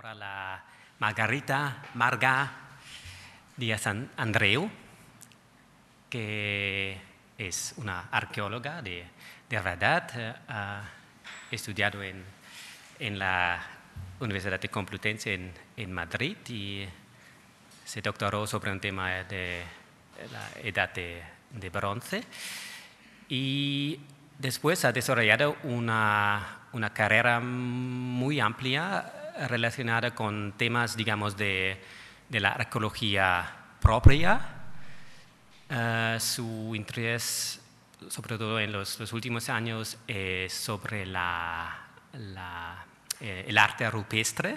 ahora la Marga Díaz Andreu, que es una arqueóloga de verdad, ha estudiado en la Universidad de Complutense en Madrid y se doctoró sobre un tema de la edad de bronce y después ha desarrollado una carrera muy amplia relacionada con temas, digamos, de la arqueología propia. Su interés, sobre todo en los últimos años, es sobre el arte rupestre,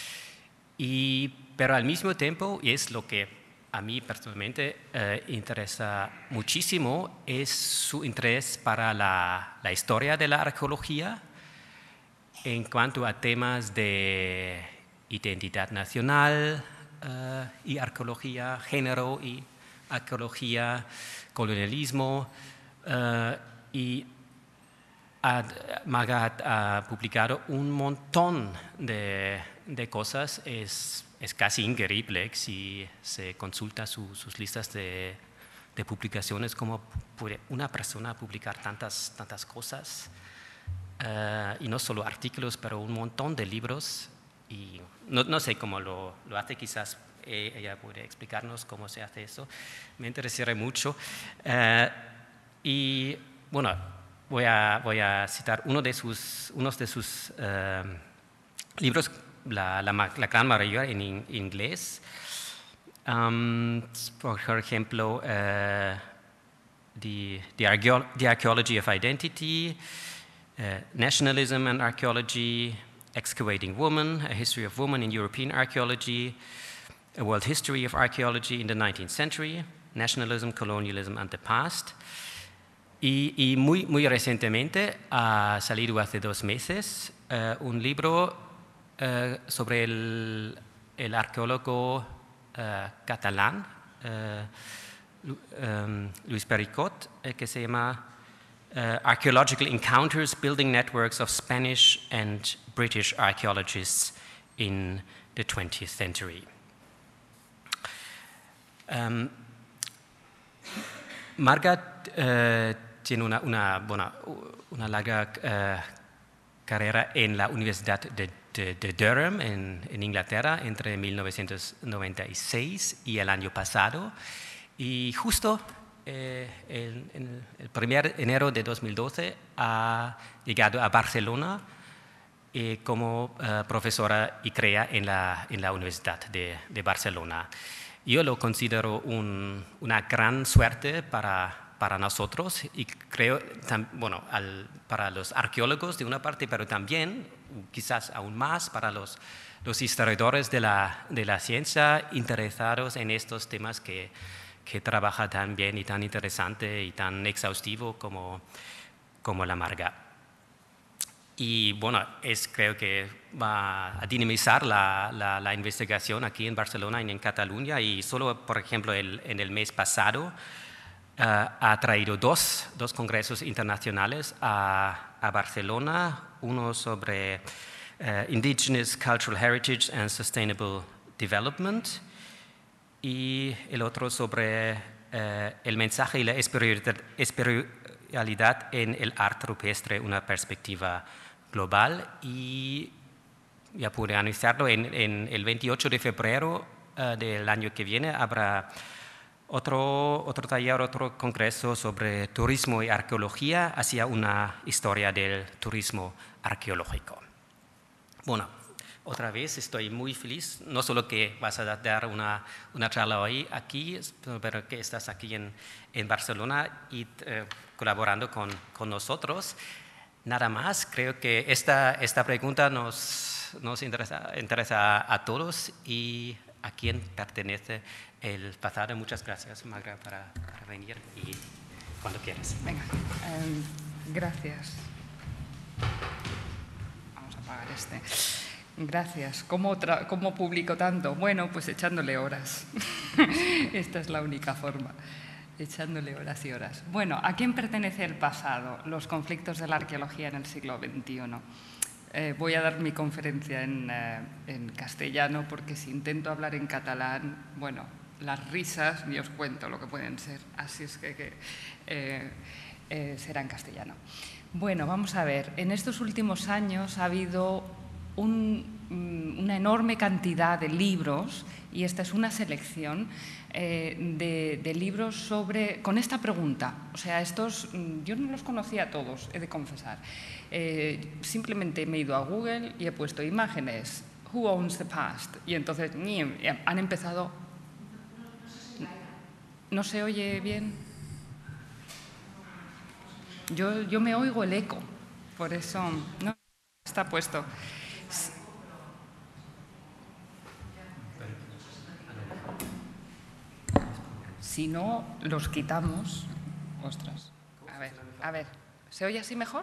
pero al mismo tiempo, y es lo que a mí personalmente interesa muchísimo, es su interés para la historia de la arqueología en cuanto a temas de identidad nacional y arqueología, género y arqueología, colonialismo, y Marga ha publicado un montón de cosas. Es casi increíble si se consulta sus listas de publicaciones, cómo puede una persona publicar tantas cosas, y no solo artículos, pero un montón de libros, y no sé cómo lo hace, quizás ella puede explicarnos cómo se hace eso. Me interesaría mucho. Y bueno, voy a citar unos de sus libros, la Gran Maravilla en inglés. Por ejemplo, The Archaeology of Identity, Nationalism and Archaeology, Excavating Woman, A History of Woman in European Archaeology, A World History of Archaeology in the 19th Century, Nationalism, Colonialism and the Past. Y muy recientemente ha salido hace 2 meses un libro sobre el arqueólogo catalán Luis Pericot, que se llama Archaeological Encounters, Building Networks of Spanish and British Archaeologists in the 20th Century. Marga tiene una larga carrera en la Universidad de Durham, en Inglaterra, entre 1996 y el año pasado. Y justo en el 1 de enero de 2012 ha llegado a Barcelona como profesora y crea en la Universidad de Barcelona. Yo lo considero una gran suerte para nosotros y creo, para los arqueólogos de una parte, pero también, quizás aún más, para los historiadores de la ciencia interesados en estos temas que trabaja tan bien y tan interesante y tan exhaustivo como la Marga. Y bueno, creo que va a dinamizar la investigación aquí en Barcelona y en Cataluña. Y solo, por ejemplo, en el mes pasado ha traído dos congresos internacionales a Barcelona, uno sobre Indigenous Cultural Heritage and Sustainable Development y el otro sobre el mensaje y la espiritualidad en el arte rupestre, una perspectiva global. Y ya pude anunciarlo, en el 28 de febrero del año que viene habrá otro taller, otro congreso sobre turismo y arqueología hacia una historia del turismo arqueológico. Bueno, otra vez estoy muy feliz, no solo que vas a dar una charla hoy aquí, pero que estás aquí en Barcelona y colaborando con nosotros. Nada más, creo que esta pregunta nos interesa a todos y a quién pertenece el pasado. Muchas gracias, Marga, para venir y cuando quieras. Venga, gracias. Vamos a apagar este. Gracias. ¿Cómo publico tanto? Bueno, pues echándole horas. Esta es la única forma. Echándole horas y horas. Bueno, ¿a quién pertenece el pasado? Los conflictos de la arqueología en el siglo XXI. Voy a dar mi conferencia en castellano porque si intento hablar en catalán, bueno, las risas ni os cuento lo que pueden ser, así es que será en castellano. Bueno, vamos a ver, en estos últimos años ha habido una enorme cantidad de libros, y esta es una selección de libros con esta pregunta. O sea, yo no los conocía todos, he de confesar. Simplemente me he ido a Google y he puesto imágenes, Who owns the past? Y entonces han empezado... ¿No se oye bien? Yo me oigo el eco, por eso no está puesto. Si no, los quitamos. Ostras. A ver, ¿se oye así mejor?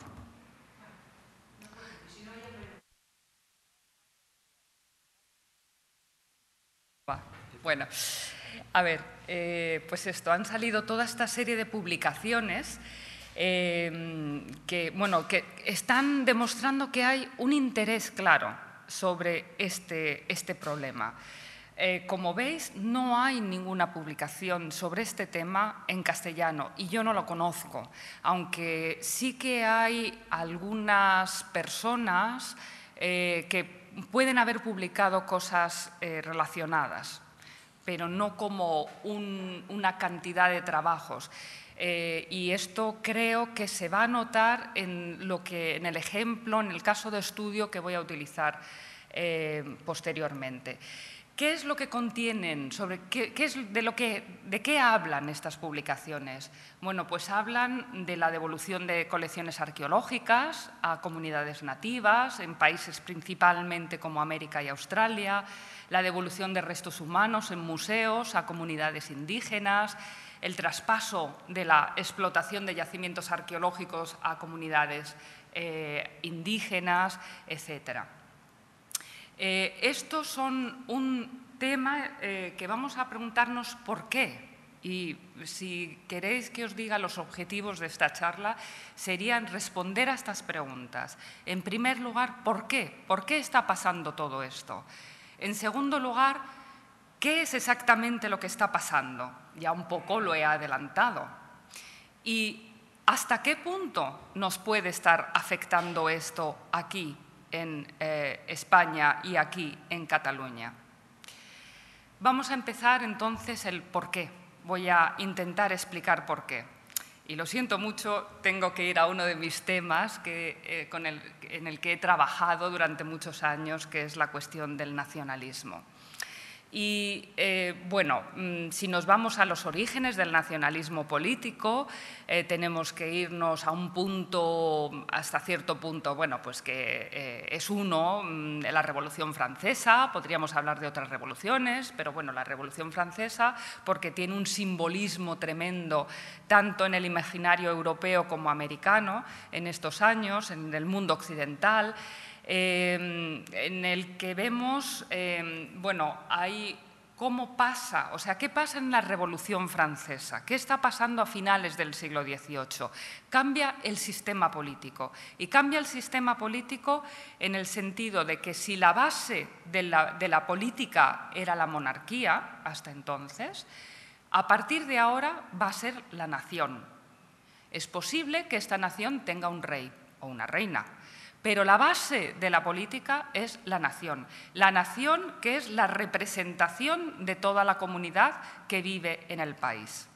Bueno, a ver, pues esto, han salido toda esta serie de publicaciones que están demostrando que hay un interés claro sobre este problema. Como veis, no hay ninguna publicación sobre este tema en castellano y yo no lo conozco, aunque sí que hay algunas personas que pueden haber publicado cosas relacionadas, pero no como una cantidad de trabajos. Y esto creo que se va a notar en el ejemplo, en el caso de estudio que voy a utilizar posteriormente. ¿Qué es lo que contienen? ¿De qué hablan estas publicaciones? Bueno, pues hablan de la devolución de colecciones arqueológicas a comunidades nativas, en países principalmente como América y Australia, la devolución de restos humanos en museos a comunidades indígenas, el traspaso de la explotación de yacimientos arqueológicos a comunidades indígenas, etcétera. Estos son un tema que vamos a preguntarnos por qué. Y si queréis que os diga los objetivos de esta charla, serían responder a estas preguntas. En primer lugar, ¿por qué? ¿Por qué está pasando todo esto? En segundo lugar, ¿qué es exactamente lo que está pasando? Ya un poco lo he adelantado. ¿Y hasta qué punto nos puede estar afectando esto aquí en España y aquí en Cataluña? Vamos a empezar entonces el por qué. Voy a intentar explicar por qué. Y lo siento mucho, tengo que ir a uno de mis temas en el que he trabajado durante muchos años, que es la cuestión del nacionalismo. Y si nos vamos a los orígenes del nacionalismo político, tenemos que irnos a un punto, hasta cierto punto, pues que es la Revolución Francesa, podríamos hablar de otras revoluciones, pero bueno, la Revolución Francesa, porque tiene un simbolismo tremendo, tanto en el imaginario europeo como americano, en estos años, en el mundo occidental, en el que vemos, hay cómo pasa, o sea, qué pasa en la Revolución Francesa, qué está pasando a finales del siglo XVIII. Cambia el sistema político, y cambia el sistema político en el sentido de que si la base de la política era la monarquía, hasta entonces, a partir de ahora va a ser la nación. Es posible que esta nación tenga un rey o una reina, pero la base de la política es la nación que es la representación de toda la comunidad que vive en el país.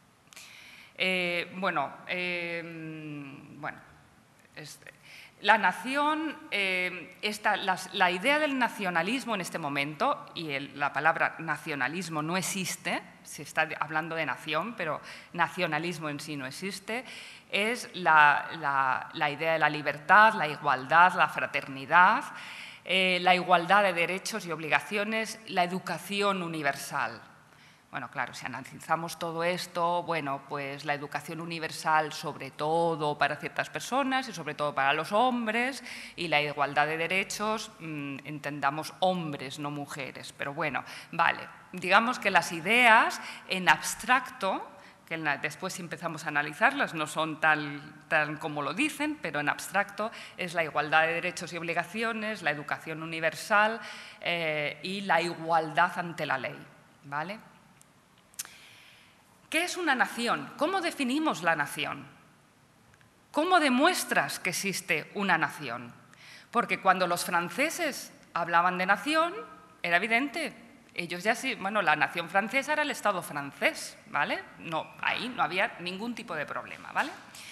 La nación, la idea del nacionalismo en este momento, y la palabra nacionalismo no existe, se está hablando de nación, pero nacionalismo en sí no existe, es la idea de la libertad, la igualdad, la fraternidad, la igualdad de derechos y obligaciones, la educación universal. Bueno, claro, si analizamos todo esto, pues la educación universal sobre todo para ciertas personas y sobre todo para los hombres, y la igualdad de derechos, entendamos hombres, no mujeres, pero bueno, vale. Digamos que las ideas en abstracto que después si empezamos a analizarlas no son tal como lo dicen, pero en abstracto es la igualdad de derechos y obligaciones, la educación universal y la igualdad ante la ley, ¿vale? ¿Qué es una nación? ¿Cómo definimos la nación? ¿Cómo demuestras que existe una nación? Porque cuando los franceses hablaban de nación, era evidente. Ellos ya sí, bueno, la nación francesa era el Estado francés, ¿vale? No, ahí no había ningún tipo de problema, ¿vale?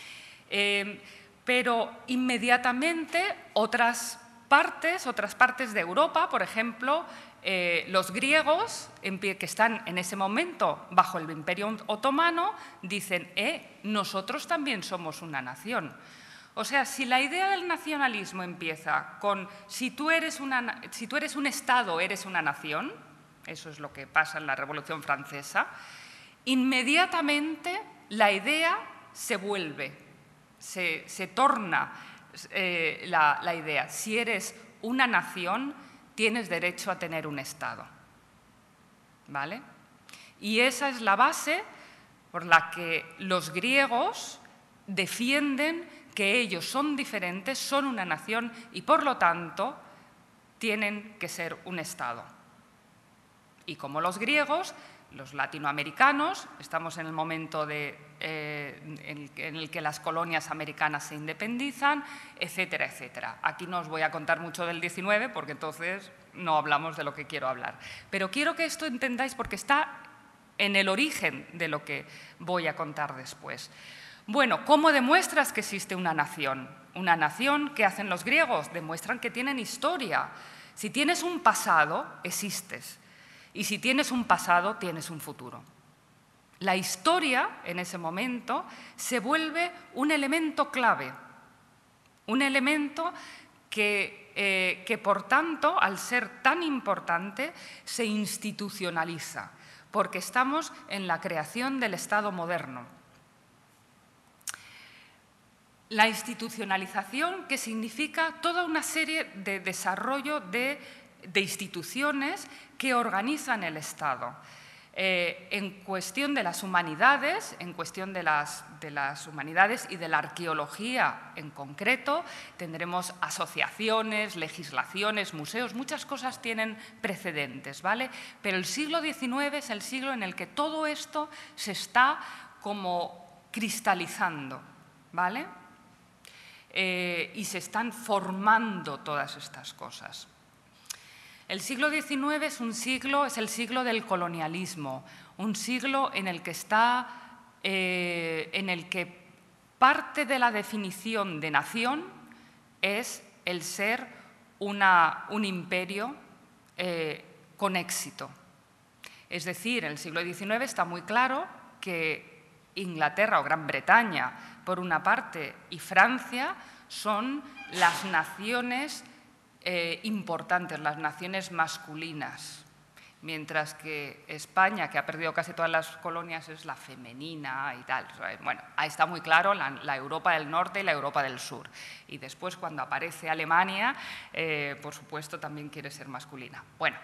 Pero inmediatamente otras partes de Europa, por ejemplo, los griegos, que están en ese momento bajo el Imperio Otomano, dicen, nosotros también somos una nación. O sea, si la idea del nacionalismo empieza con si tú eres un Estado, eres una nación, eso es lo que pasa en la Revolución Francesa, inmediatamente la idea se vuelve, se torna la idea. Si eres una nación, tienes derecho a tener un Estado, ¿vale? Y esa es la base por la que los griegos defienden que ellos son diferentes, son una nación y, por lo tanto, tienen que ser un Estado. Y como los griegos, los latinoamericanos, estamos en el momento en el que las colonias americanas se independizan, etcétera, etcétera. Aquí no os voy a contar mucho del 19 porque entonces no hablamos de lo que quiero hablar. Pero quiero que esto entendáis porque está en el origen de lo que voy a contar después. Bueno, ¿cómo demuestras que existe una nación? Una nación, ¿qué hacen los griegos? Demuestran que tienen historia. Si tienes un pasado, existes. Y si tienes un pasado, tienes un futuro. La historia, en ese momento, se vuelve un elemento clave, un elemento que, por tanto, al ser tan importante, se institucionaliza, porque estamos en la creación del Estado moderno. La institucionalización, que significa toda una serie de desarrollo de instituciones que organizan el Estado. En cuestión de las humanidades, en cuestión de las humanidades y de la arqueología en concreto, tendremos asociaciones, legislaciones, museos, muchas cosas tienen precedentes, ¿vale? Pero el siglo XIX es el siglo en el que todo esto se está como cristalizando, ¿vale? Y se están formando todas estas cosas. El siglo XIX es el siglo del colonialismo, un siglo en el que parte de la definición de nación es el ser un imperio con éxito. Es decir, en el siglo XIX está muy claro que Inglaterra o Gran Bretaña, por una parte, y Francia son las naciones importantes, las naciones masculinas, mientras que España, que ha perdido casi todas las colonias, es la femenina y tal. Bueno, ahí está muy claro la Europa del Norte y la Europa del Sur. Y después, cuando aparece Alemania, por supuesto, también quiere ser masculina. Bueno,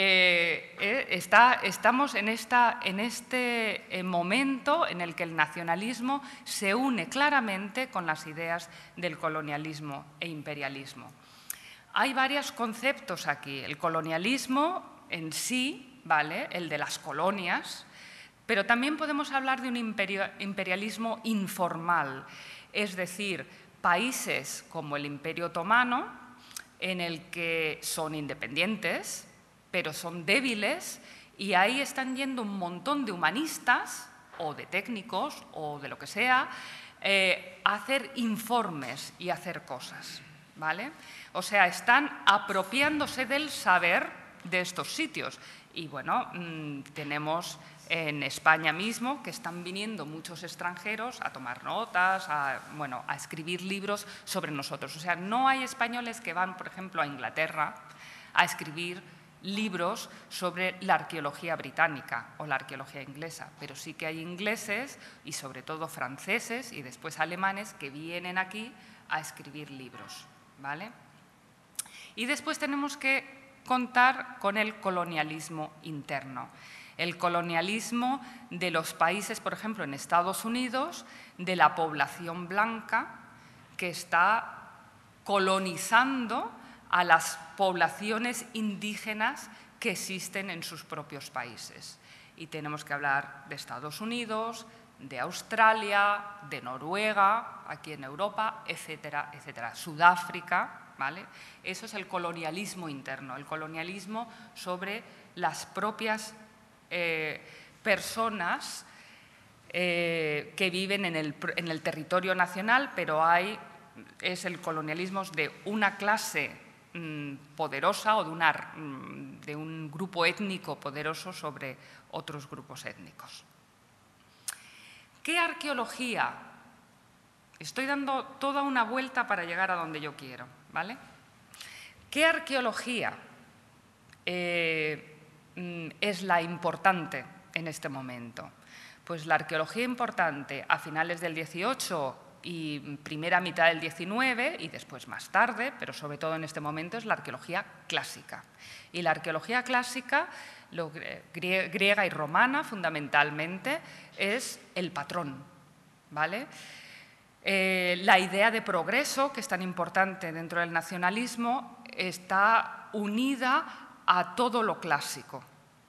estamos en este momento en el que el nacionalismo se une claramente con las ideas del colonialismo e imperialismo. Hay varios conceptos aquí. El colonialismo en sí, ¿vale? El de las colonias, pero también podemos hablar de un imperialismo informal, es decir, países como el Imperio Otomano, en el que son independientes, pero son débiles, y ahí están yendo un montón de humanistas, o de técnicos, o de lo que sea, a hacer informes y a hacer cosas, ¿vale? O sea, están apropiándose del saber de estos sitios. Y bueno, tenemos en España mismo que están viniendo muchos extranjeros a tomar notas, a escribir libros sobre nosotros. O sea, no hay españoles que van, por ejemplo, a Inglaterra a escribir libros sobre la arqueología británica o la arqueología inglesa, pero sí que hay ingleses y sobre todo franceses y después alemanes que vienen aquí a escribir libros, ¿vale? Y después tenemos que contar con el colonialismo interno. El colonialismo de los países, por ejemplo, en Estados Unidos, de la población blanca que está colonizando a las poblaciones indígenas que existen en sus propios países. Y tenemos que hablar de Estados Unidos, de Australia, de Noruega, aquí en Europa, etcétera, etcétera. Sudáfrica, ¿vale? Eso es el colonialismo interno, el colonialismo sobre las propias personas que viven en el territorio nacional, pero es el colonialismo de una clase poderosa o de un grupo étnico poderoso sobre otros grupos étnicos. ¿Qué arqueología? Estoy dando toda una vuelta para llegar a donde yo quiero, ¿vale? ¿Qué arqueología es la importante en este momento? Pues la arqueología importante a finales del 18 y primera mitad del 19 y después más tarde, pero sobre todo en este momento, es la arqueología clásica. Y la arqueología clásica, griega y romana fundamentalmente, es el patrón, ¿vale? La idea de progreso, que es tan importante dentro del nacionalismo, está unida a todo lo clásico.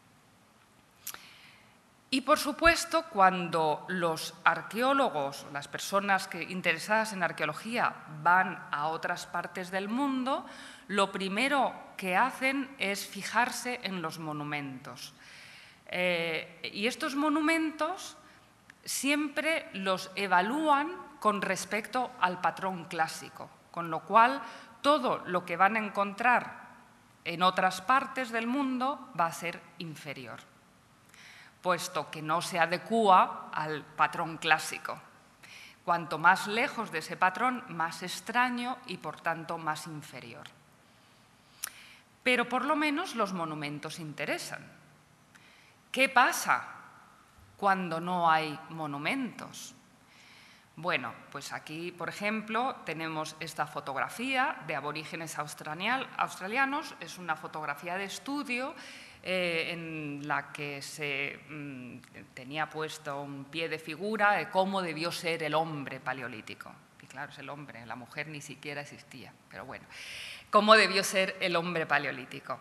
Y, por supuesto, cuando los arqueólogos, las personas interesadas en arqueología, van a otras partes del mundo, lo primero que hacen es fijarse en los monumentos. Y estos monumentos siempre los evalúan con respecto al patrón clásico, con lo cual todo lo que van a encontrar en otras partes del mundo va a ser inferior, puesto que no se adecúa al patrón clásico. Cuanto más lejos de ese patrón, más extraño y, por tanto, más inferior. Pero por lo menos los monumentos interesan. ¿Qué pasa cuando no hay monumentos? Bueno, pues aquí, por ejemplo, tenemos esta fotografía de aborígenes australianos. Es una fotografía de estudio en la que se tenía puesto un pie de figura de cómo debió ser el hombre paleolítico. Y claro, es el hombre, la mujer ni siquiera existía, pero bueno, cómo debió ser el hombre paleolítico.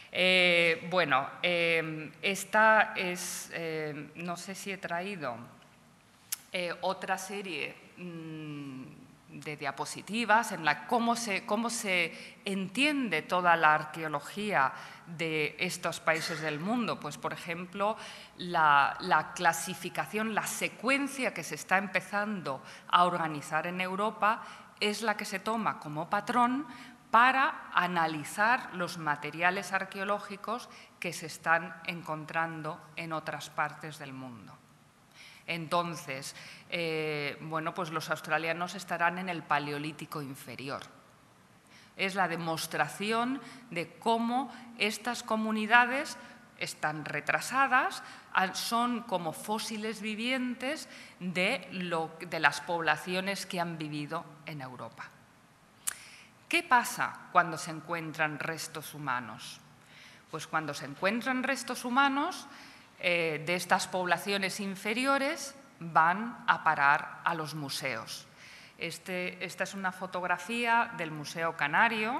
Esta es, no sé si he traído otra serie de diapositivas en la cómo se entiende toda la arqueología de estos países del mundo. Pues, por ejemplo, la clasificación, la secuencia que se está empezando a organizar en Europa es la que se toma como patrón para analizar los materiales arqueológicos que se están encontrando en otras partes del mundo. Entonces, pues los australianos estarán en el Paleolítico inferior. Es la demostración de cómo estas comunidades están retrasadas, son como fósiles vivientes de las poblaciones que han vivido en Europa. ¿Qué pasa cuando se encuentran restos humanos? Pues cuando se encuentran restos humanos de estas poblaciones inferiores, van a parar a los museos. Esta es una fotografía del Museo Canario.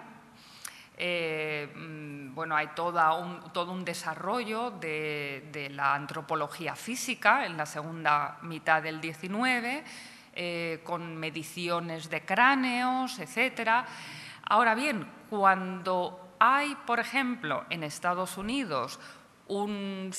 Hay todo un desarrollo de la antropología física en la segunda mitad del 19, con mediciones de cráneos, etc. Ahora bien, cuando hay, por ejemplo, en Estados Unidos, un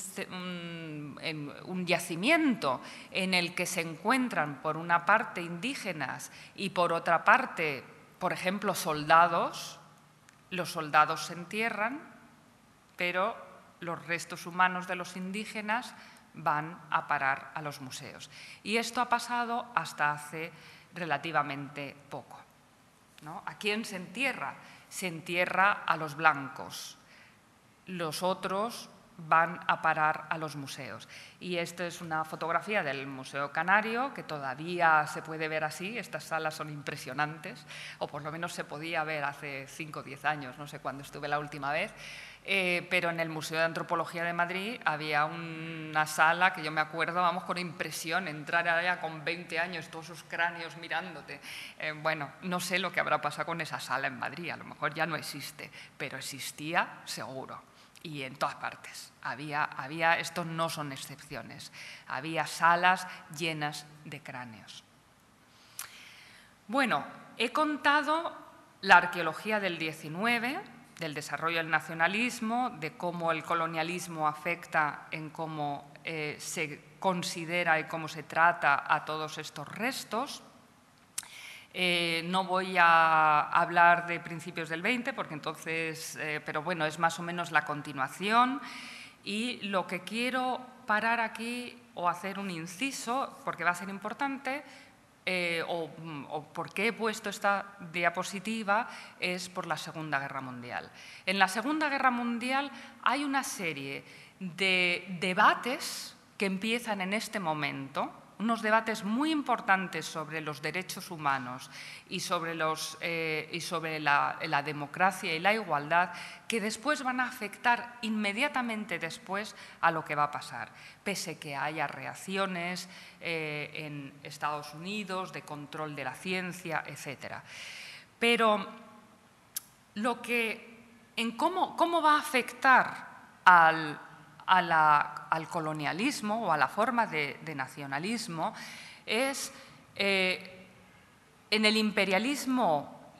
yacimiento en el que se encuentran por una parte indígenas y por otra parte, por ejemplo, soldados, los soldados se entierran, pero los restos humanos de los indígenas van a parar a los museos. Y esto ha pasado hasta hace relativamente poco, ¿no? ¿A quién se entierra? Se entierra a los blancos. Los otros van a parar a los museos. Y esta es una fotografía del Museo Canario, que todavía se puede ver así. Estas salas son impresionantes, o por lo menos se podía ver hace 5 o 10 años, no sé cuándo estuve la última vez. Pero en el Museo de Antropología de Madrid había una sala que yo me acuerdo, vamos, con impresión, entrar allá con 20 años, todos esos cráneos mirándote. Bueno, no sé lo que habrá pasado con esa sala en Madrid, a lo mejor ya no existe, pero existía seguro. Y en todas partes estos no son excepciones, había salas llenas de cráneos. Bueno, he contado la arqueología del 19, del desarrollo del nacionalismo, de cómo el colonialismo afecta en cómo se considera y cómo se trata a todos estos restos. No voy a hablar de principios del 20, porque entonces, pero bueno, es más o menos la continuación. Y lo que quiero parar aquí o hacer un inciso, porque va a ser importante, o por qué he puesto esta diapositiva, es por la Segunda Guerra Mundial. En la Segunda Guerra Mundial hay una serie de debates que empiezan en este momento, unos debates muy importantes sobre los derechos humanos y sobre la democracia y la igualdad, que después van a afectar inmediatamente después a lo que va a pasar, pese que haya reacciones en Estados Unidos de control de la ciencia, etc. Pero cómo va a afectar al colonialismo o a la forma de nacionalismo es en el imperialismo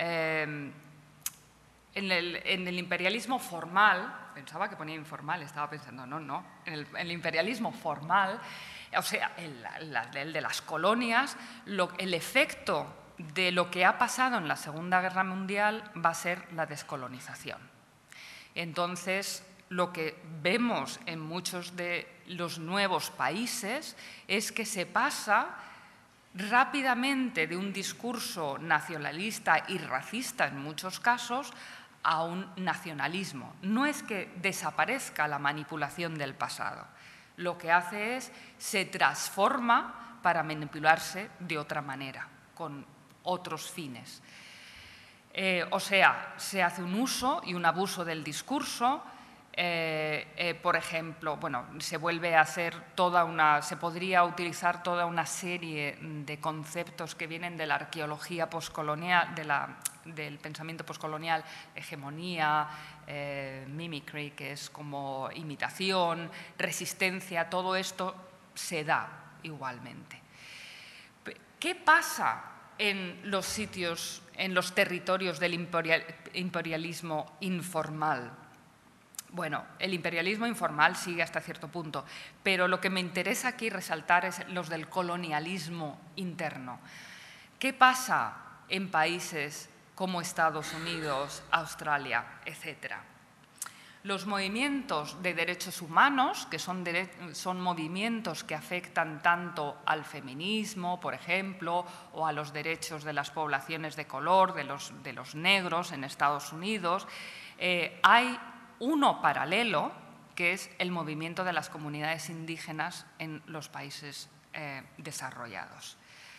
formal. Pensaba que ponía informal, estaba pensando, no, en el imperialismo formal, o sea, el de las colonias, el efecto de lo que ha pasado en la Segunda Guerra Mundial va a ser la descolonización. Entonces, lo que vemos en muchos de los nuevos países es que se pasa rápidamente de un discurso nacionalista y racista en muchos casos a un nacionalismo. No es que desaparezca la manipulación del pasado, lo que hace es se transforma para manipularse de otra manera, con otros fines. O sea, se hace un uso y un abuso del discurso. Por ejemplo, bueno, se podría utilizar toda una serie de conceptos que vienen de la arqueología poscolonial, del pensamiento poscolonial, hegemonía, mimicry, que es como imitación, resistencia, todo esto se da igualmente. ¿Qué pasa en los sitios, en los territorios del imperialismo informal? Bueno, el imperialismo informal sigue hasta cierto punto, pero lo que me interesa aquí resaltar es los del colonialismo interno. ¿Qué pasa en países como Estados Unidos, Australia, etcétera? Los movimientos de derechos humanos, que son movimientos que afectan tanto al feminismo, por ejemplo, o a los derechos de las poblaciones de color, de los negros en Estados Unidos, hay uno paralelo, que es el movimiento de las comunidades indígenas en los países desarrollados.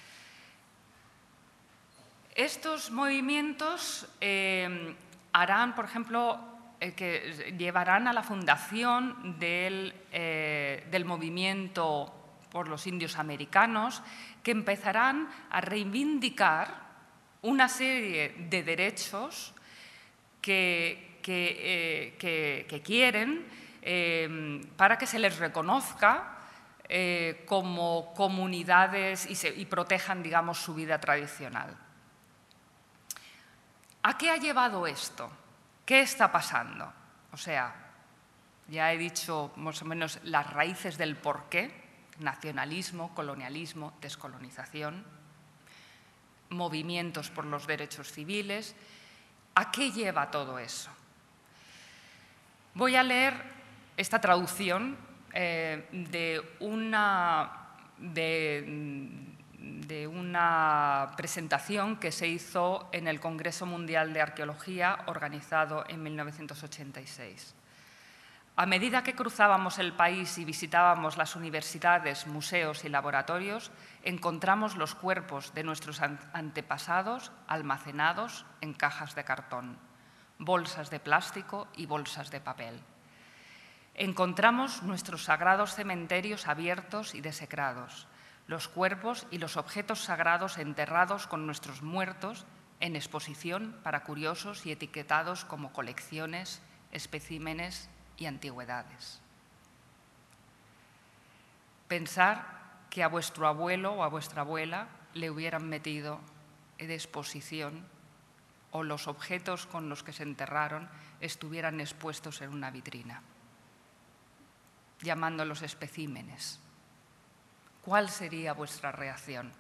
Estos movimientos harán, por ejemplo, que llevarán a la fundación del movimiento por los indios americanos, que empezarán a reivindicar una serie de derechos que quieren para que se les reconozca como comunidades y protejan, digamos, su vida tradicional. ¿A qué ha llevado esto? ¿Qué está pasando? O sea, ya he dicho más o menos las raíces del porqué: nacionalismo, colonialismo, descolonización, movimientos por los derechos civiles. ¿A qué lleva todo eso? Voy a leer esta traducción de una presentación que se hizo en el Congreso Mundial de Arqueología, organizado en 1986. A medida que cruzábamos el país y visitábamos las universidades, museos y laboratorios, encontramos los cuerpos de nuestros antepasados almacenados en cajas de cartón, bolsas de plástico y bolsas de papel. Encontramos nuestros sagrados cementerios abiertos y desecrados, los cuerpos y los objetos sagrados enterrados con nuestros muertos en exposición para curiosos y etiquetados como colecciones, especímenes y antigüedades. Pensar que a vuestro abuelo o a vuestra abuela le hubieran metido en exposición o los objetos con los que se enterraron estuvieran expuestos en una vitrina, llamándolos especímenes. ¿Cuál sería vuestra reacción?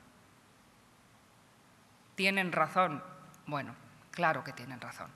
¿Tienen razón? Bueno, claro que tienen razón.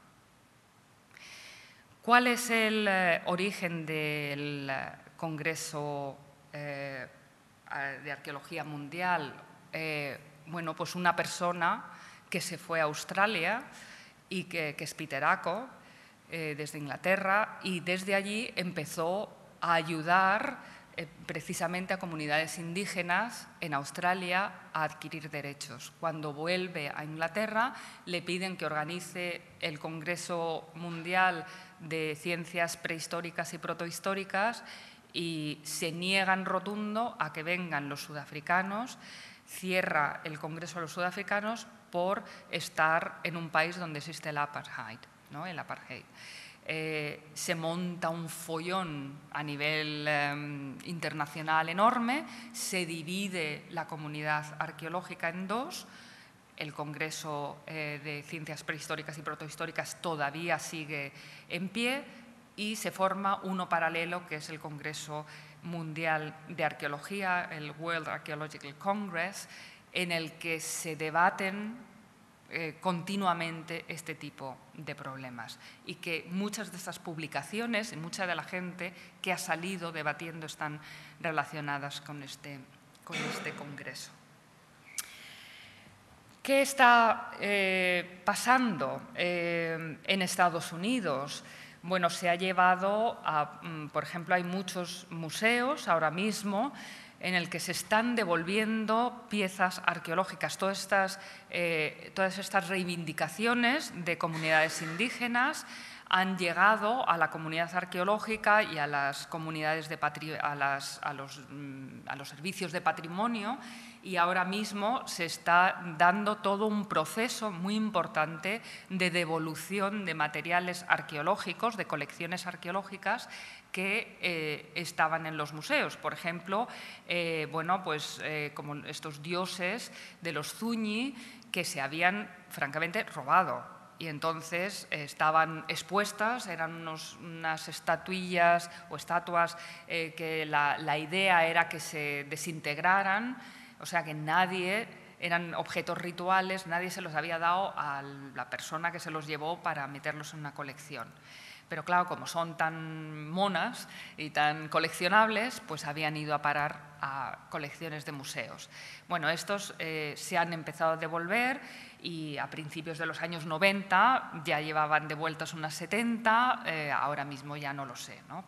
¿Cuál es el origen del Congreso de Arqueología Mundial? Bueno, pues una persona que se fue a Australia y que es Peter Ako, desde Inglaterra, y desde allí empezó a ayudar precisamente a comunidades indígenas en Australia a adquirir derechos. Cuando vuelve a Inglaterra, le piden que organice el Congreso Mundial de Ciencias Prehistóricas y Protohistóricas y se niegan rotundo a que vengan los sudafricanos. Cierra el Congreso a los sudafricanos por estar en un país donde existe el apartheid, ¿no? El apartheid. Se monta un follón a nivel internacional enorme, se divide la comunidad arqueológica en dos, el Congreso de Ciencias Prehistóricas y Protohistóricas todavía sigue en pie y se forma uno paralelo que es el Congreso Mundial de Arqueología, el World Archaeological Congress, en el que se debaten continuamente este tipo de problemas y que muchas de estas publicaciones y mucha de la gente que ha salido debatiendo están relacionadas con este congreso. ¿Qué está pasando en Estados Unidos? Bueno, se ha llevado a, por ejemplo, hay muchos museos ahora mismo en el que se están devolviendo piezas arqueológicas. Todas estas reivindicaciones de comunidades indígenas han llegado a la comunidad arqueológica y a las comunidades a los servicios de patrimonio, y ahora mismo se está dando todo un proceso muy importante de devolución de materiales arqueológicos, de colecciones arqueológicas que estaban en los museos. Por ejemplo, como estos dioses de los Zuñi que se habían francamente robado. Y entonces estaban expuestas, eran unas estatuillas o estatuas que la idea era que se desintegraran, o sea que eran objetos rituales, nadie se los había dado a la persona que se los llevó para meterlos en una colección. Pero claro, como son tan monas y tan coleccionables, pues habían ido a parar a colecciones de museos. Bueno, estos se han empezado a devolver y a principios de los años 90 ya llevaban devueltos unas 70, ahora mismo ya no lo sé, ¿no?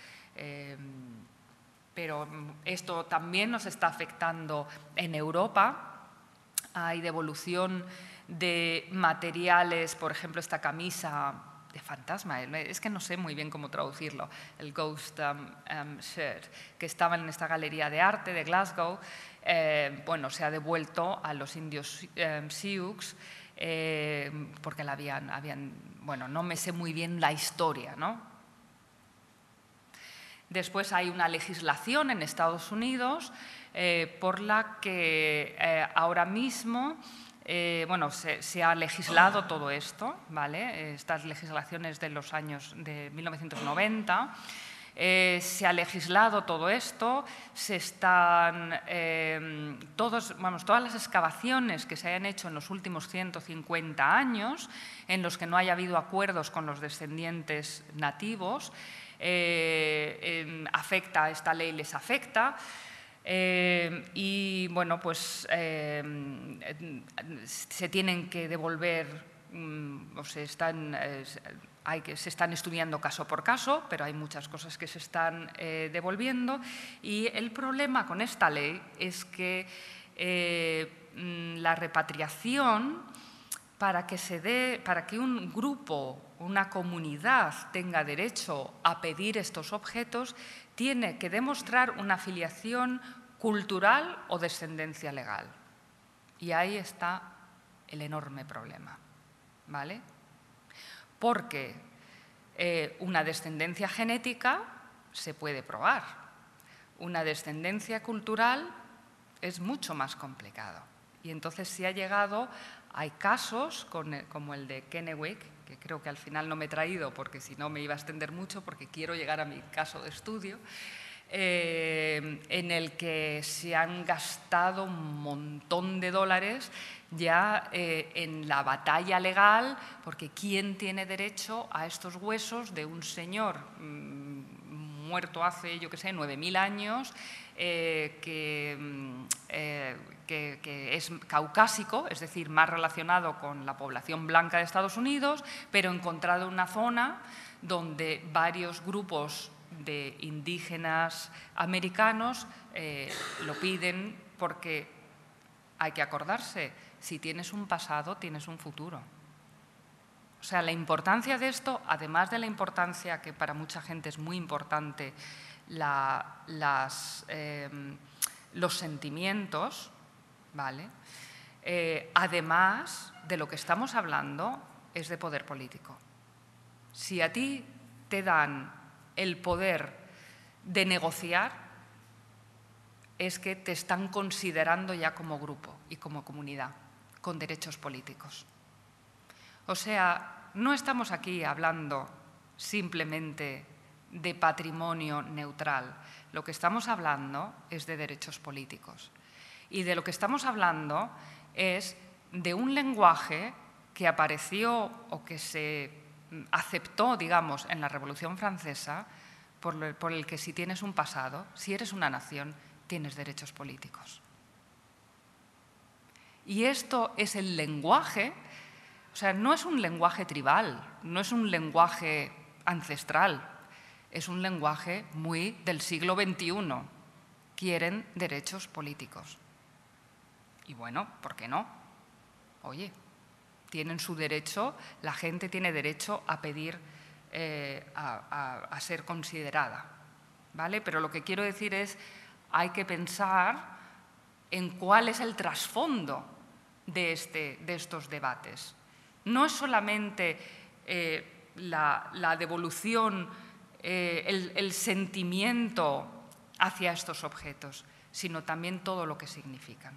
Pero esto también nos está afectando en Europa. Hay devolución de materiales, por ejemplo, esta camisa de fantasma, es que no sé muy bien cómo traducirlo, el Ghost Shirt, que estaba en esta galería de arte de Glasgow, bueno, se ha devuelto a los indios Sioux porque bueno, no me sé muy bien la historia, ¿no? Después hay una legislación en Estados Unidos por la que ahora mismo se ha legislado todo esto, ¿vale? Estas legislaciones de los años de 1990, se ha legislado todo esto, todas las excavaciones que se hayan hecho en los últimos 150 años, en los que no haya habido acuerdos con los descendientes nativos, esta ley les afecta. Y bueno, pues se tienen que devolver se están estudiando caso por caso, pero hay muchas cosas que se están devolviendo. Y el problema con esta ley es que la repatriación, para que un grupo, una comunidad tenga derecho a pedir estos objetos, tiene que demostrar una filiación cultural o descendencia legal. Y ahí está el enorme problema, ¿vale? Porque una descendencia genética se puede probar. Una descendencia cultural es mucho más complicado. Y entonces se ha llegado, hay casos como el de Kennewick, que creo que al final no me he traído porque si no me iba a extender mucho porque quiero llegar a mi caso de estudio, en el que se han gastado un montón de dólares ya en la batalla legal, porque ¿quién tiene derecho a estos huesos de un señor muerto hace, yo qué sé, 9.000 años, que es caucásico, es decir, más relacionado con la población blanca de Estados Unidos, pero encontrado en una zona donde varios grupos de indígenas americanos lo piden, porque hay que acordarse, si tienes un pasado, tienes un futuro. O sea, la importancia de esto, además de la importancia que para mucha gente es muy importante, los sentimientos, ¿vale? Además de lo que estamos hablando es de poder político. Si a ti te dan el poder de negociar, es que te están considerando ya como grupo y como comunidad, con derechos políticos. O sea, no estamos aquí hablando simplemente de patrimonio neutral. Lo que estamos hablando es de derechos políticos. Y de lo que estamos hablando es de un lenguaje que apareció o que se aceptó, digamos, en la Revolución Francesa, por el que si tienes un pasado, si eres una nación, tienes derechos políticos. Y esto es el lenguaje, o sea, no es un lenguaje tribal, no es un lenguaje ancestral, es un lenguaje muy del siglo XXI. Quieren derechos políticos. Y bueno, ¿por qué no? Oye, tienen su derecho, la gente tiene derecho a pedir, a ser considerada, ¿vale? Pero lo que quiero decir es, hay que pensar en cuál es el trasfondo de estos debates. No es solamente la devolución, el sentimiento hacia estos objetos, sino también todo lo que significan.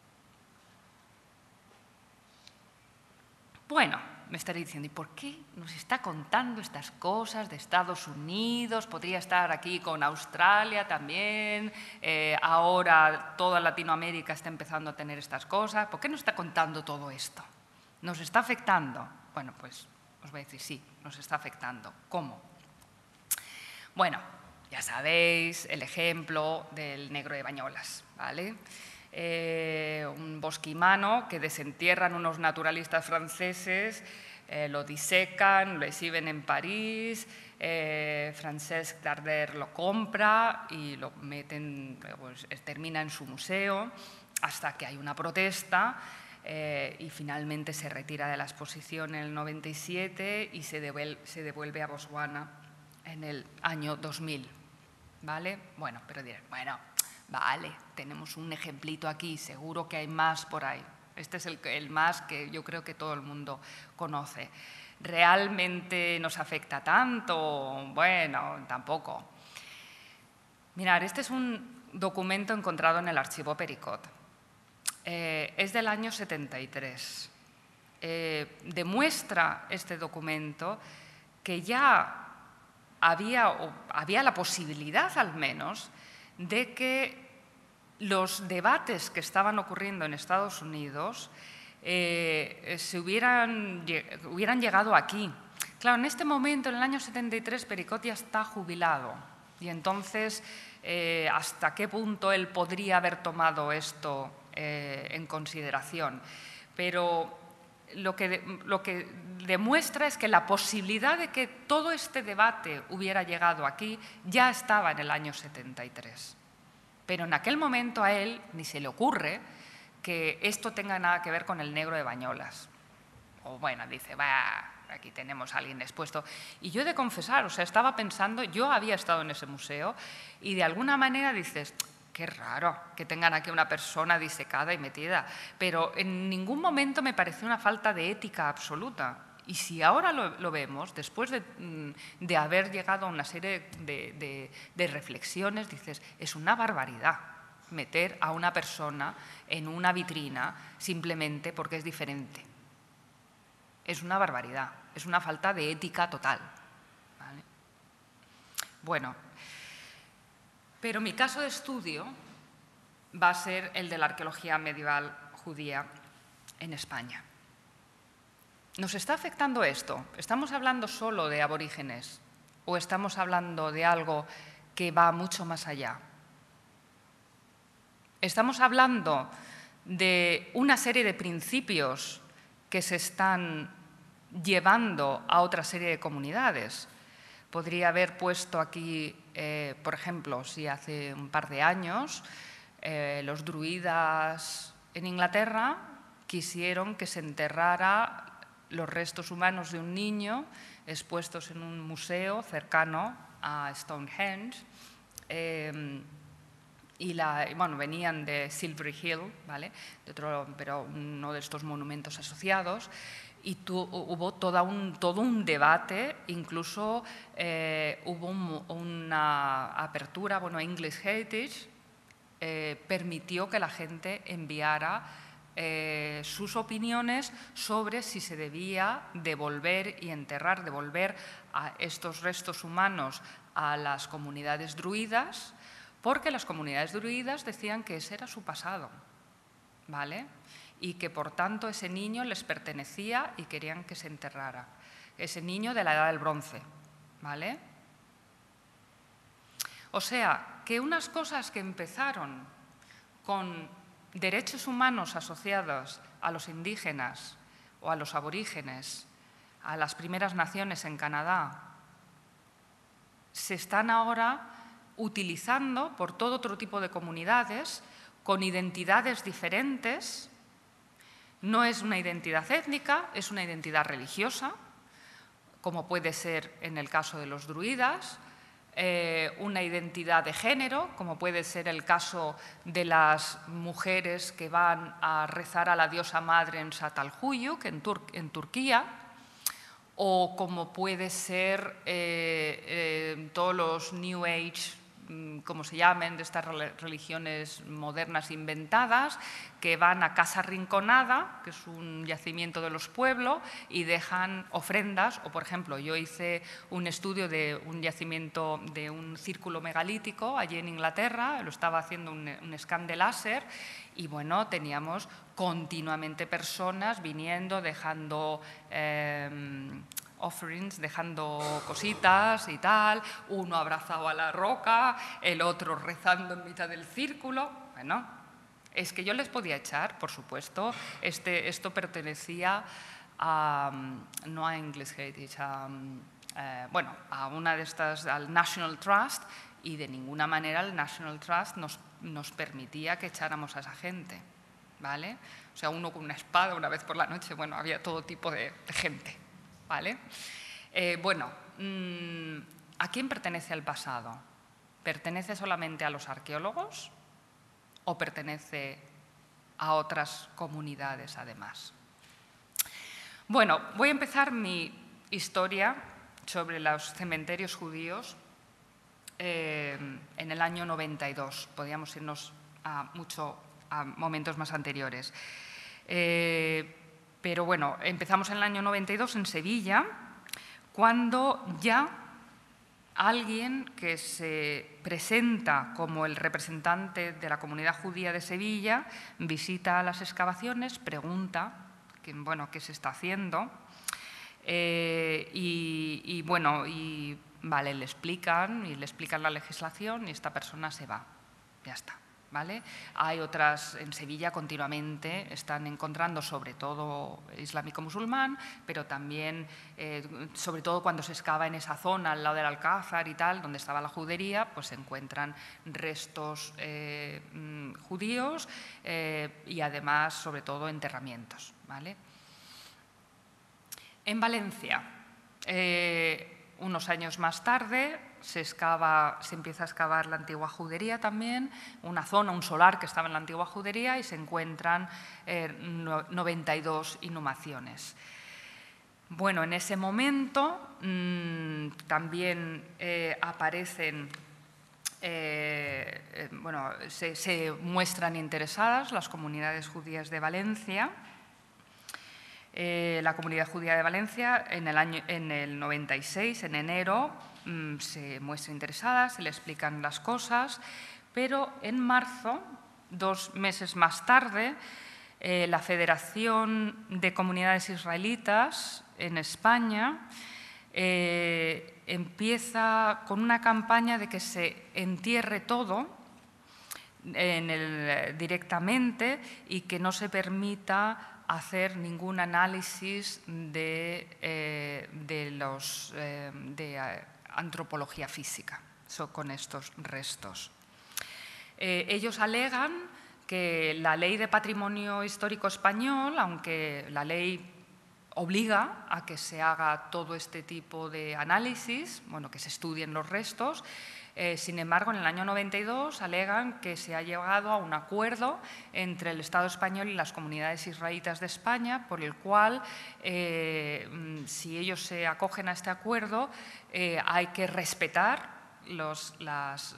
Bueno, me estaré diciendo, ¿y por qué nos está contando estas cosas de Estados Unidos? Podría estar aquí con Australia también, ahora toda Latinoamérica está empezando a tener estas cosas. ¿Por qué nos está contando todo esto? ¿Nos está afectando? Bueno, pues os voy a decir, sí, nos está afectando. ¿Cómo? Bueno, ya sabéis el ejemplo del negro de Bañolas, ¿vale? Un bosquimano que desentierran unos naturalistas franceses, lo disecan, lo exhiben en París, Francesc Darder lo compra y lo meten, pues, termina en su museo, hasta que hay una protesta y finalmente se retira de la exposición en el 97 y se devuelve a Botswana en el año 2000, ¿vale? Bueno, pero dirán, bueno, vale, tenemos un ejemplito aquí, seguro que hay más por ahí. Este es el más que yo creo que todo el mundo conoce. ¿Realmente nos afecta tanto? Bueno, tampoco. Mirad, este es un documento encontrado en el archivo Pericot. Es del año 73. Demuestra este documento que ya había la posibilidad, al menos, de que los debates que estaban ocurriendo en Estados Unidos hubieran llegado aquí. Claro, en este momento, en el año 73, Pericot ya está jubilado y entonces, ¿hasta qué punto él podría haber tomado esto en consideración? Pero lo que demuestra es que la posibilidad de que todo este debate hubiera llegado aquí ya estaba en el año 73. Pero en aquel momento a él ni se le ocurre que esto tenga nada que ver con el negro de Bañolas. O bueno, dice, va, aquí tenemos a alguien expuesto. Y yo he de confesar, o sea, estaba pensando, yo había estado en ese museo y de alguna manera dices, qué raro que tengan aquí una persona disecada y metida, pero en ningún momento me pareció una falta de ética absoluta. Y si ahora lo vemos, después de haber llegado a una serie de reflexiones, dices, es una barbaridad meter a una persona en una vitrina simplemente porque es diferente. Es una barbaridad, es una falta de ética total. ¿Vale? Bueno, pero mi caso de estudio va a ser el de la arqueología medieval judía en España. ¿Nos está afectando esto? ¿Estamos hablando solo de aborígenes o estamos hablando de algo que va mucho más allá? Estamos hablando de una serie de principios que se están llevando a otra serie de comunidades. Podría haber puesto aquí, por ejemplo, si hace un par de años los druidas en Inglaterra quisieron que se enterrara los restos humanos de un niño expuestos en un museo cercano a Stonehenge. Bueno, venían de Silbury Hill, ¿vale? Pero uno de estos monumentos asociados, y hubo todo un debate, incluso hubo una apertura, bueno, English Heritage permitió que la gente enviara sus opiniones sobre si se debía devolver a estos restos humanos a las comunidades druidas, porque las comunidades druidas decían que ese era su pasado, ¿vale? Y que por tanto ese niño les pertenecía y querían que se enterrara. Ese niño de la Edad del Bronce, ¿vale? O sea, que unas cosas que empezaron con derechos humanos asociados a los indígenas o a los aborígenes, a las primeras naciones en Canadá, se están ahora utilizando por todo otro tipo de comunidades con identidades diferentes. No es una identidad étnica, es una identidad religiosa, como puede ser en el caso de los druidas, una identidad de género, como puede ser el caso de las mujeres que van a rezar a la diosa madre en Çatalhöyük, en Turquía, o como puede ser todos los New Age, como se llamen, de estas religiones modernas inventadas, que van a Casa Rinconada, que es un yacimiento de los pueblos, y dejan ofrendas. O, por ejemplo, yo hice un estudio de un yacimiento de un círculo megalítico allí en Inglaterra, lo estaba haciendo un scan de láser, y bueno, teníamos continuamente personas viniendo, dejando offerings, dejando cositas y tal, uno abrazado a la roca, el otro rezando en mitad del círculo. Bueno, es que yo les podía echar, por supuesto. Esto pertenecía a, no a English Heritage, bueno, a una de estas, al National Trust, y de ninguna manera el National Trust nos permitía que echáramos a esa gente, ¿vale? O sea, uno con una espada una vez por la noche, bueno, había todo tipo de gente. ¿Vale? Bueno, ¿a quién pertenece el pasado? ¿Pertenece solamente a los arqueólogos o pertenece a otras comunidades además? Bueno, voy a empezar mi historia sobre los cementerios judíos en el año 92. Podríamos irnos a momentos más anteriores. Pero bueno, empezamos en el año 92 en Sevilla, cuando ya alguien que se presenta como el representante de la comunidad judía de Sevilla visita las excavaciones, pregunta bueno, qué se está haciendo vale, le explican la legislación y esta persona se va, ya está. ¿vale? Hay otras, en Sevilla continuamente están encontrando, sobre todo islámico-musulmán, pero también, sobre todo cuando se excava en esa zona, al lado del Alcázar y tal, donde estaba la judería, pues se encuentran restos judíos y además, sobre todo, enterramientos, ¿vale? En Valencia, unos años más tarde, se empieza a excavar la antigua judería también, una zona, un solar que estaba en la antigua judería, y se encuentran 92 inhumaciones. Bueno, en ese momento también aparecen, se muestran interesadas las comunidades judías de Valencia. La Comunidad Judía de Valencia en el 96, en enero, se muestra interesada, se le explican las cosas, pero en marzo, 2 meses más tarde, la Federación de Comunidades Israelitas en España empieza con una campaña de que se entierre todo directamente y que no se permita hacer ningún análisis de antropología física con estos restos. Ellos alegan que la Ley de Patrimonio Histórico Español, aunque la ley obliga a que se haga todo este tipo de análisis, bueno, que se estudien los restos, sin embargo, en el año 92 alegan que se ha llegado a un acuerdo entre el Estado español y las comunidades israelitas de España, por el cual, si ellos se acogen a este acuerdo, hay que respetar las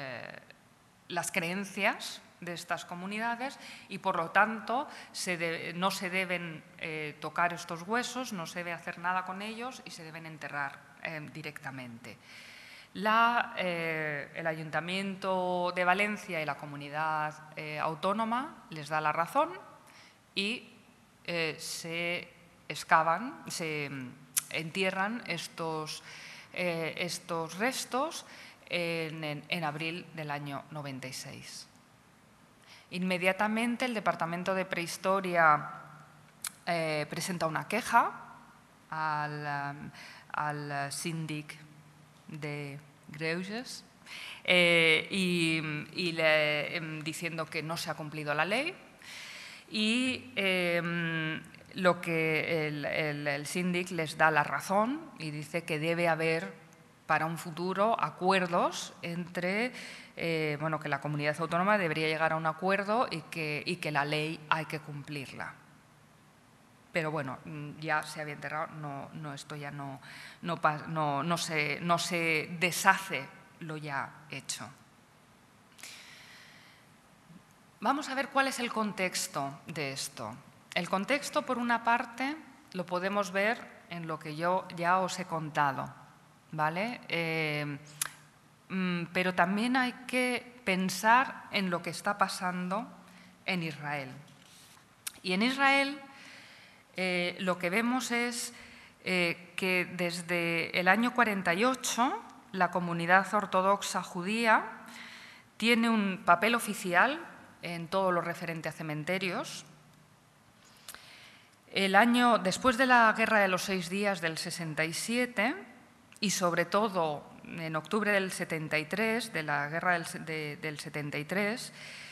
creencias de estas comunidades y, por lo tanto, no se deben tocar estos huesos, no se debe hacer nada con ellos y se deben enterrar directamente. El Ayuntamiento de Valencia y la comunidad autónoma les da la razón y se entierran estos restos en abril del año 96. Inmediatamente el Departamento de Prehistoria presenta una queja al síndic de Greuges diciendo que no se ha cumplido la ley, y lo que el síndic les da la razón y dice que debe haber para un futuro acuerdos entre, que la comunidad autónoma debería llegar a un acuerdo y que la ley hay que cumplirla. Pero bueno, ya se había enterrado, esto ya no se deshace lo ya hecho. Vamos a ver cuál es el contexto de esto. El contexto, por una parte, lo podemos ver en lo que yo ya os he contado, ¿vale? Pero también hay que pensar en lo que está pasando en Israel. Y en Israel lo que vemos es que desde el año 48 la comunidad ortodoxa judía tiene un papel oficial en todo lo referente a cementerios. Después de la Guerra de los 6 días del 67 y sobre todo en octubre del 73, de la Guerra del 73,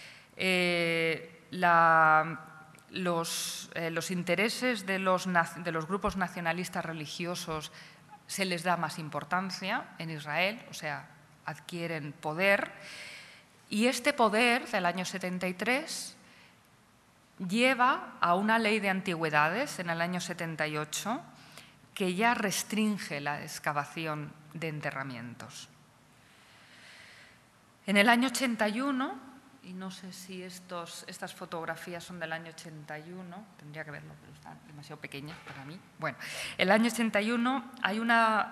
los intereses de los grupos nacionalistas religiosos se les da más importancia en Israel, o sea, adquieren poder, y este poder del año 73 lleva a una ley de antigüedades en el año 78 que ya restringe la excavación de enterramientos. En el año 81, y no sé si estas fotografías son del año 81, tendría que verlo, pero está demasiado pequeña para mí. Bueno, el año 81 hay una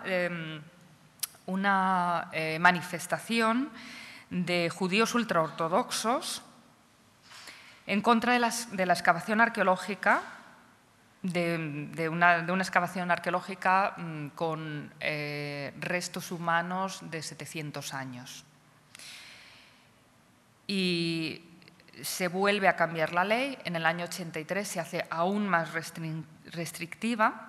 manifestación de judíos ultraortodoxos en contra de la excavación arqueológica, de una excavación arqueológica con restos humanos de 700 años. y se vuelve a cambiar la ley. En el año 83 se hace aún más restrictiva,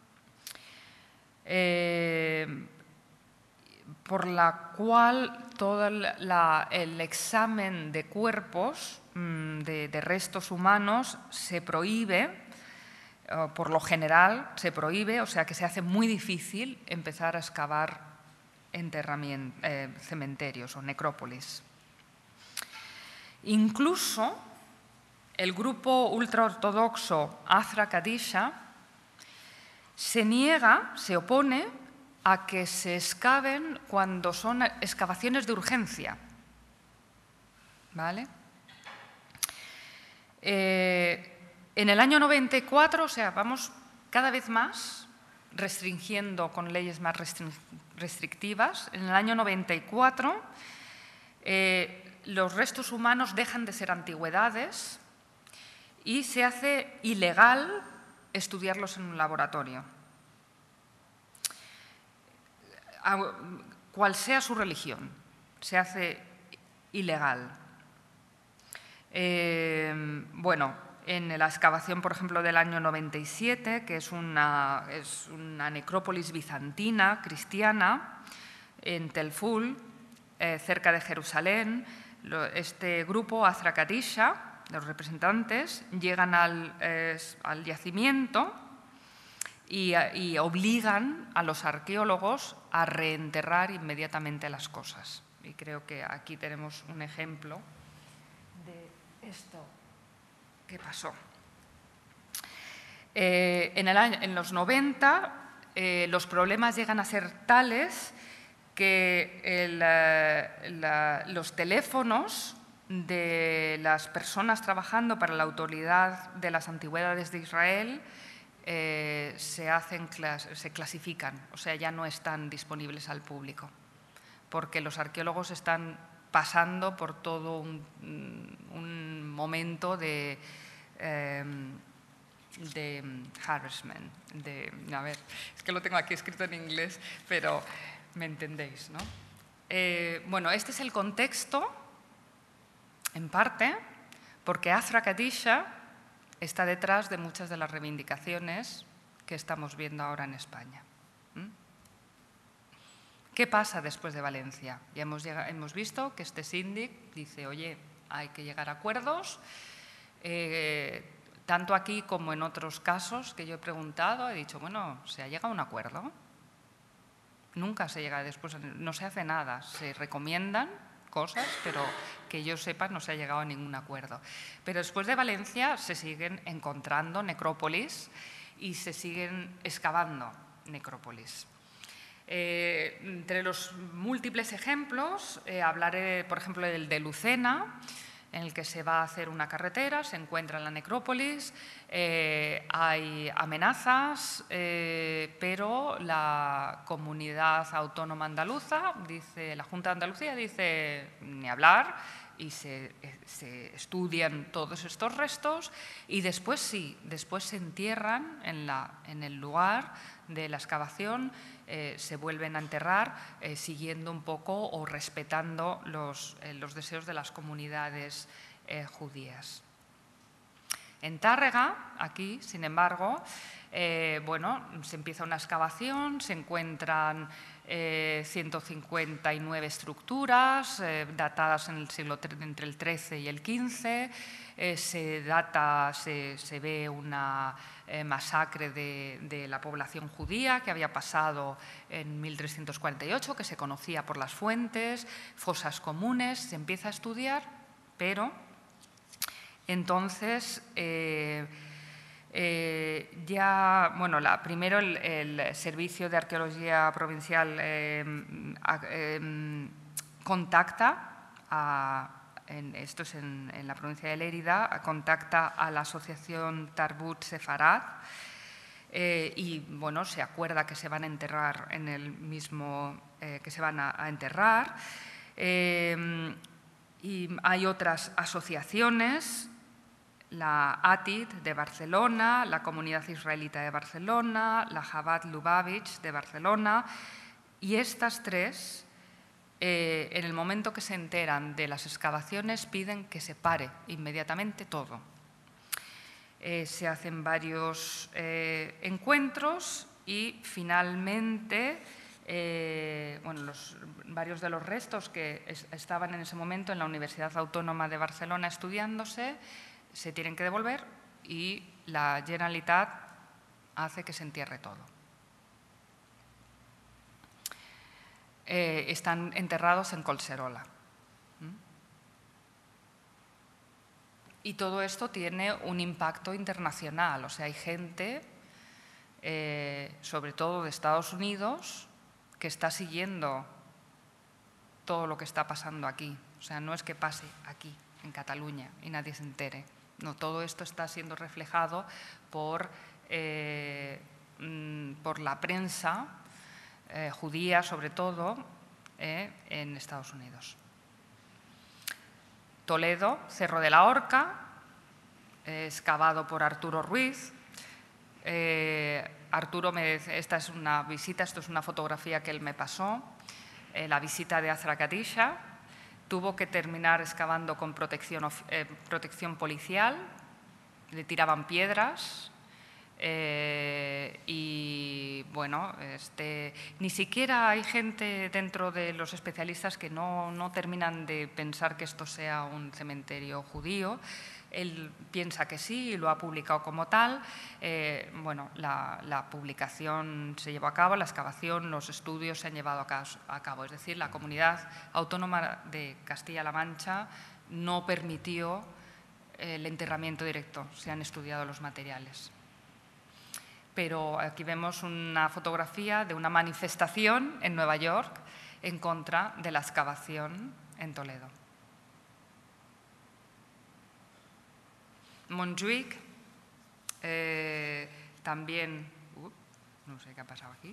por la cual todo el examen de cuerpos, de restos humanos, se prohíbe, por lo general se prohíbe, o sea que se hace muy difícil empezar a excavar cementerios o necrópolis. Incluso el grupo ultraortodoxo Azra Kadisha se opone a que se excaven cuando son excavaciones de urgencia. ¿Vale? En el año 94, o sea, vamos cada vez más restringiendo con leyes más restrictivas. En el año 94, los restos humanos dejan de ser antigüedades y se hace ilegal estudiarlos en un laboratorio, cual sea su religión, se hace ilegal. Bueno, en la excavación, por ejemplo, del año 97, que es una necrópolis bizantina, cristiana, en Tel Ful, cerca de Jerusalén, este grupo Azra Kadisha, los representantes, llegan al yacimiento y obligan a los arqueólogos a reenterrar inmediatamente las cosas. Y creo que aquí tenemos un ejemplo de esto que pasó. En los 90, los problemas llegan a ser tales que los teléfonos de las personas trabajando para la Autoridad de las Antigüedades de Israel se clasifican, o sea, ya no están disponibles al público, porque los arqueólogos están pasando por todo un momento de harassment, a ver, es que lo tengo aquí escrito en inglés, pero me entendéis, ¿no? Bueno, este es el contexto, en parte, porque Azra Kadisha está detrás de muchas de las reivindicaciones que estamos viendo ahora en España. ¿Qué pasa después de Valencia? Ya hemos visto que este síndic dice, oye, hay que llegar a acuerdos, tanto aquí como en otros casos que yo he preguntado, he dicho, bueno, ¿se ha llegado a un acuerdo? Nunca se llega después, no se hace nada, se recomiendan cosas, pero que yo sepa no se ha llegado a ningún acuerdo. Pero después de Valencia se siguen encontrando necrópolis y se siguen excavando necrópolis. Entre los múltiples ejemplos, hablaré, por ejemplo, del de Lucena, en el que se va a hacer una carretera, se encuentra en la necrópolis, hay amenazas, pero la comunidad autónoma andaluza, la Junta de Andalucía dice ni hablar, y se estudian todos estos restos y después sí, después se entierran en el lugar de la excavación, se vuelven a enterrar siguiendo un poco o respetando los deseos de las comunidades judías. En Tárrega, aquí, sin embargo, bueno, se empieza una excavación, se encuentran 159 estructuras datadas en el siglo entre el XIII y el XV. Se ve una masacre de la población judía que había pasado en 1348, que se conocía por las fuentes, fosas comunes, se empieza a estudiar, pero entonces primero el Servicio de Arqueología Provincial contacta esto es en la provincia de Lérida, contacta a la asociación Tarbut Sefarad y bueno, se acuerda que se van a enterrar en el mismo, que se van a enterrar. Y hay otras asociaciones, la ATID de Barcelona, la Comunidad Israelita de Barcelona, la Chabad Lubavitch de Barcelona, y estas tres en el momento que se enteran de las excavaciones, piden que se pare inmediatamente todo. Se hacen varios encuentros y finalmente varios de los restos que estaban en ese momento en la Universidad Autónoma de Barcelona estudiándose se tienen que devolver y la Generalitat hace que se entierre todo. Están enterrados en Collserola. Y todo esto tiene un impacto internacional, o sea, hay gente, sobre todo de Estados Unidos, que está siguiendo todo lo que está pasando aquí. O sea, no es que pase aquí, en Cataluña, y nadie se entere. No, todo esto está siendo reflejado por la prensa judía, sobre todo, en Estados Unidos. Toledo, Cerro de la Horca, excavado por Arturo Ruiz. Arturo, esta es una visita, esto es una fotografía que él me pasó, la visita de Azra Kadisha. Tuvo que terminar excavando con protección policial, le tiraban piedras y bueno, ni siquiera hay gente dentro de los especialistas que no terminan de pensar que esto sea un cementerio judío. Él piensa que sí y lo ha publicado como tal. Bueno, la publicación se llevó a cabo, la excavación, los estudios se han llevado a cabo. Es decir, la Comunidad Autónoma de Castilla-La Mancha no permitió el enterramiento directo, se han estudiado los materiales. Pero aquí vemos una fotografía de una manifestación en Nueva York en contra de la excavación en Toledo. Montjuïc, también, no sé qué ha pasado aquí,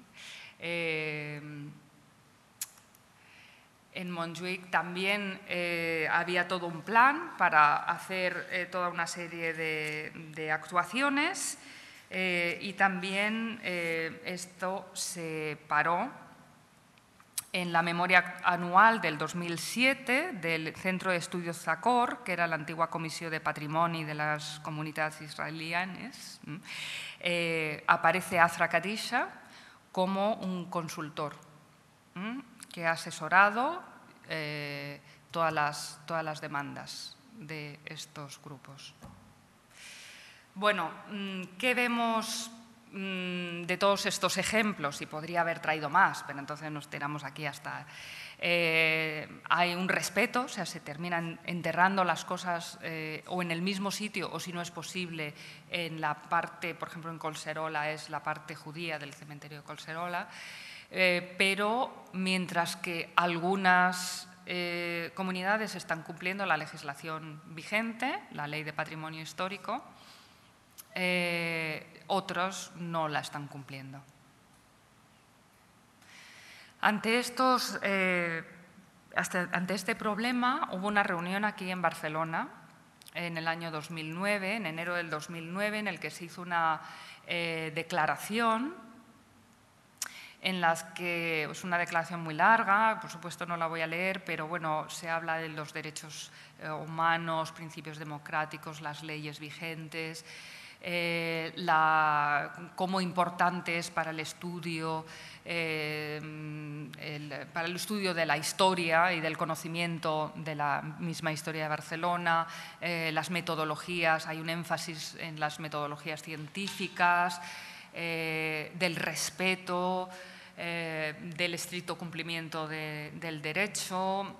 en Montjuïc también había todo un plan para hacer toda una serie de actuaciones y también esto se paró en la memoria anual del 2007 del Centro de Estudios Zacor, que era la antigua Comissió de Patrimoni de las Comunitats Israelianes, aparece Azra Kadisha como un consultor que ha asesorado todas las demandas de estos grupos. Bueno, ¿qué vemos de todos estos ejemplos? Y podría haber traído más, pero entonces nos tiramos aquí hasta… hay un respeto, o sea, se terminan enterrando las cosas o en el mismo sitio o, si no es posible, en la parte, por ejemplo, en Collserola es la parte judía del cementerio de Collserola, pero mientras que algunas comunidades están cumpliendo la legislación vigente, la Ley de Patrimonio Histórico, otros no la están cumpliendo. Ante este problema hubo una reunión aquí en Barcelona en el año 2009, en enero del 2009, en el que se hizo una declaración en las que es una declaración muy larga, por supuesto no la voy a leer, pero bueno, se habla de los derechos humanos, principios democráticos, las leyes vigentes, cómo importante es para el estudio de la historia y del conocimiento de la misma historia de Barcelona, las metodologías, hay un énfasis en las metodologías científicas, del respeto, del estricto cumplimiento del derecho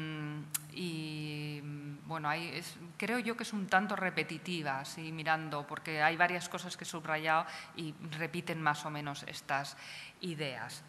y bueno, creo yo que es un tanto repetitiva, así mirando, porque hay varias cosas que he subrayado y repiten más o menos estas ideas.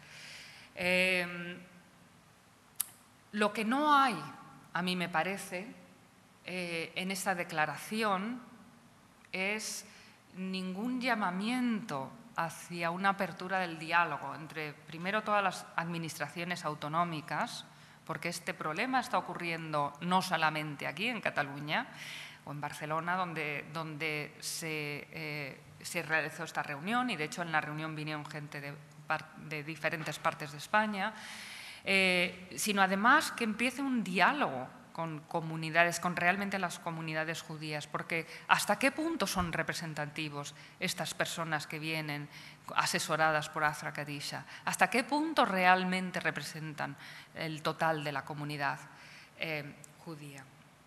Lo que no hay, a mí me parece, en esta declaración es ningún llamamiento hacia una apertura del diálogo entre, primero, todas las administraciones autonómicas, porque este problema está ocurriendo no solamente aquí, en Cataluña, o en Barcelona, donde se realizó esta reunión, y de hecho en la reunión vinieron gente de diferentes partes de España, sino además que empiece un diálogo con comunidades, con realmente las comunidades judías, porque ¿hasta qué punto son representativos estas personas que vienen asesoradas por Azra Kadisha? ¿Hasta qué punto realmente representan el total de la comunidad judía?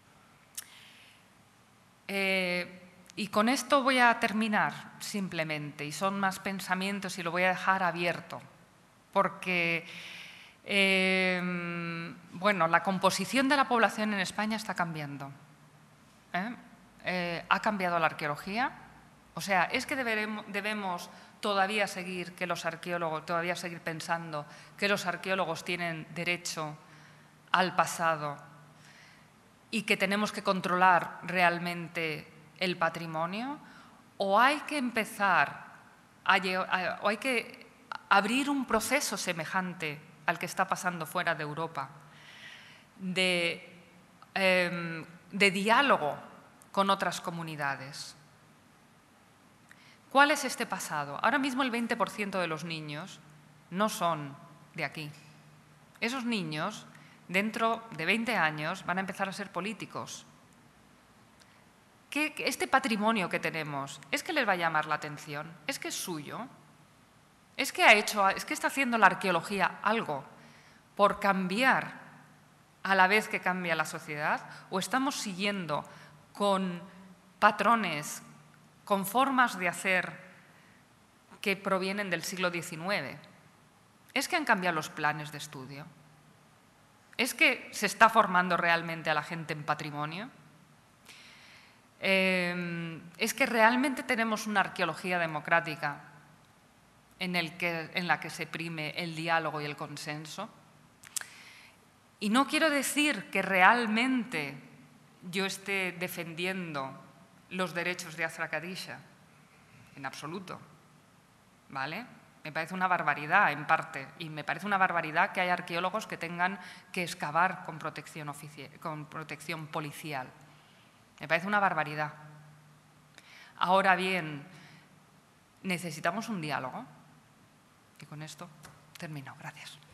Y con esto voy a terminar simplemente, y son más pensamientos y lo voy a dejar abierto, porque bueno, la composición de la población en España está cambiando. Ha cambiado la arqueología. O sea, es que debemos todavía seguir pensando que los arqueólogos tienen derecho al pasado y que tenemos que controlar realmente el patrimonio, o hay que empezar o hay que abrir un proceso semejante al que está pasando fuera de Europa, de diálogo con otras comunidades. ¿Cuál es este pasado? Ahora mismo el 20% de los niños no son de aquí. Esos niños, dentro de 20 años, van a empezar a ser políticos. Este patrimonio que tenemos, ¿es que les va a llamar la atención? ¿Es que es suyo? ¿Es que está haciendo la arqueología algo por cambiar a la vez que cambia la sociedad? ¿O estamos siguiendo con patrones, con formas de hacer que provienen del siglo XIX? ¿Es que han cambiado los planes de estudio? ¿Es que se está formando realmente a la gente en patrimonio? ¿Es que realmente tenemos una arqueología democrática en la que se prime el diálogo y el consenso? Y no quiero decir que realmente yo esté defendiendo los derechos de Azra Kadisha, en absoluto, ¿vale? Me parece una barbaridad, en parte, y me parece una barbaridad que haya arqueólogos que tengan que excavar con protección policial. Me parece una barbaridad. Ahora bien, necesitamos un diálogo. Y con esto termino. Gracias.